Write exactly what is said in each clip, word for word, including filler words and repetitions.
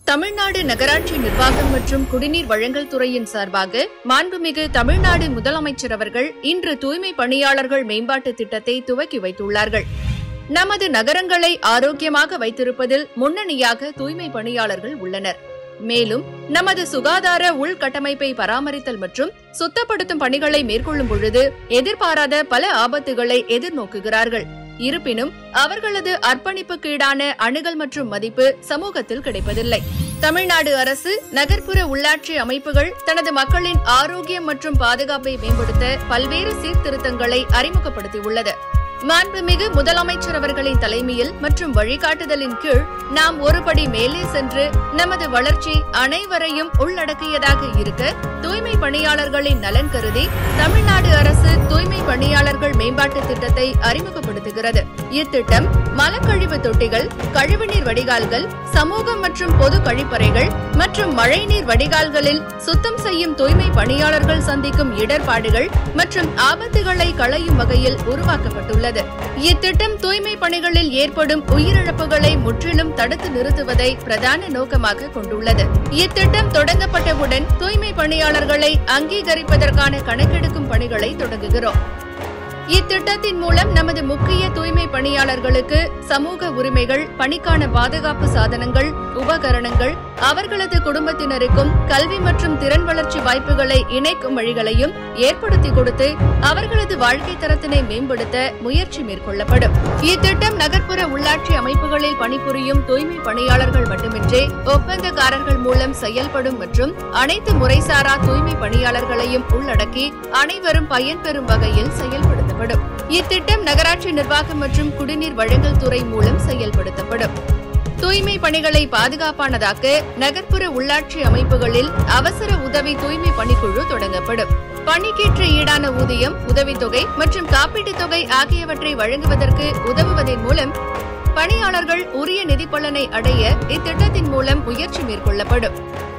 தமிழ்நாடு நகராட்சி நிர்வாகம் மற்றும் குடிநீர் வழங்கல் துறையின் சார்பாக மாண்புமிகு தமிழ்நாடு முதலமைச்சர் அவர்கள் இன்று தூய்மை பணியாளர்கள் மேம்பாட்டு திட்டத்தை துவக்கி வைத்துள்ளார்கள். நமது நகரங்களை ஆரோக்கியமாக வைத்திருப்பதில் முன்னணியாக தூய்மை பணியாளர்கள் உள்ளனர். மேலும் நமது சுகாதார உள்கட்டமைப்பை பராமரித்தல் மற்றும் சுத்தப்படுத்தும் பணிகளை மேற்கொள்ளும் பொழுது எதிர்பாராத பல ஆபத்துகளை எதிர்நோக்குகிறார்கள். இருப்பினும் அவர்களது அர்ப்பணிப்புக்கீடான அணுகல் மற்றும் மதிப்பு சமூகத்தில் கிடைப்பதில்லை. தமிழ்நாடு அரசு நகர்ப்புற உள்ளாட்சி அமைப்புகள் தனது மக்களின் ஆரோக்கியம் மற்றும் பாதுகாப்பை மேம்படுத்த பல்வேறு சீர்திருத்தங்களை அறிமுகப்படுத்தியுள்ளது. மாண்புமிகு முதலமைச்சர் அவர்களின் தலைமையில் மற்றும் வழிகாட்டுதலின் கீழ் நாம் ஒருபடி மேலே சென்று நமது வளர்ச்சி அனைவரையும் உள்ளடக்கியதாக இருக்க தூய்மை பணியாளர்களின் நலன் கருதி தமிழ்நாடு அரசு தூய்மை பணியாளர்கள் மேம்பாட்டு திட்டத்தை அறிமுகப்படுத்துகிறது. இத்திட்டம் மலக்கழிவு தொட்டிகள், கழிவுநீர் வடிகால்கள், சமூகம் மற்றும் பொது கழிப்பறைகள் மற்றும் மழைநீர் வடிகால்களில் சுத்தம் செய்யும் தூய்மை பணியாளர்கள் சந்திக்கும் இடர்பாடுகள் மற்றும் ஆபத்துகளை களையும் வகையில் உருவாக்கப்பட்டுள்ளது. இத்திட்டம் தூய்மை பணிகளில் ஏற்படும் உயிரிழப்புகளை முற்றிலும் தடுத்து நிறுத்துவதை பிரதான நோக்கமாக கொண்டுள்ளது. இத்திட்டம் தொடங்கப்பட்டவுடன் தூய்மை பணியாளர்களை அங்கீகரிப்பதற்கான கணக்கெடுக்கும் பணிகளை தொடங்குகிறோம். இத்திட்டத்தின் மூலம் நமது முக்கிய தூய்மை பணியாளர்களுக்கு சமூக உரிமைகள், பணிக்கான பாதுகாப்பு சாதனங்கள், உபகரணங்கள், அவர்களது குடும்பத்தினருக்கும் கல்வி மற்றும் திறன் வளர்ச்சி வாய்ப்புகளை இணைக்கும் வழிகளையும் ஏற்படுத்தி கொடுத்து அவர்களது வாழ்க்கை தரத்தினை மேம்படுத்த முயற்சி மேற்கொள்ளப்படும். இத்திட்டம் நகர்ப்புற உள்ளாட்சி அமைப்புகளில் பணிபுரியும் தூய்மை பணியாளர்கள் மட்டுமின்றி ஒப்பந்தக்காரர்கள் மூலம் செயல்படும் மற்றும் அனைத்து முறைசாரா தூய்மை பணியாளர்களையும் உள்ளடக்கி அனைவரும் பயன்பெறும் வகையில் செயல்படுத்தப்படும். இத்திட்டம் நகராட்சி நிர்வாகம் மற்றும் குடிநீர் வழங்கல் துறை மூலம் செயல்படுத்தப்படும். தூய்மை பணிகளை பாதுகாப்பானதாக்க நகர்ப்புற உள்ளாட்சி அமைப்புகளில் அவசர உதவி தூய்மை பணிக்குழு தொடங்கப்படும். பணிக்கேற்ற ஈடான ஊதியம், உதவித்தொகை மற்றும் காப்பீட்டுத் தொகை ஆகியவற்றை வழங்குவதற்கு உதவுவதன் மூலம் பணியாளர்கள் உரிய நிதி பலனை அடைய இத்திட்டத்தின் மூலம் முயற்சி மேற்கொள்ளப்படும்.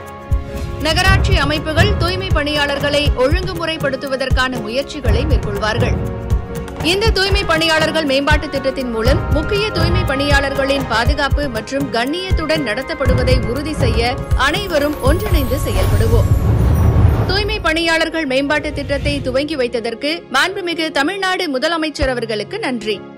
நகராட்சி அமைப்புகள் தூய்மை பணியாளர்களை ஒழுங்குமுறைப்படுத்துவதற்கான முயற்சிகளை மேற்கொள்வார்கள். இந்த தூய்மை பணியாளர்கள் மேம்பாட்டு திட்டத்தின் மூலம் முக்கிய தூய்மை பணியாளர்களின் பாதுகாப்பு மற்றும் கண்ணியத்துடன் நடத்தப்படுவதை உறுதி செய்ய அனைவரும் ஒன்றிணைந்து செயல்படுவோம். தூய்மை பணியாளர்கள் மேம்பாட்டு திட்டத்தை துவங்கி வைத்ததற்கு மாண்புமிகு தமிழ்நாடு முதலமைச்சர் அவர்களுக்கு நன்றி.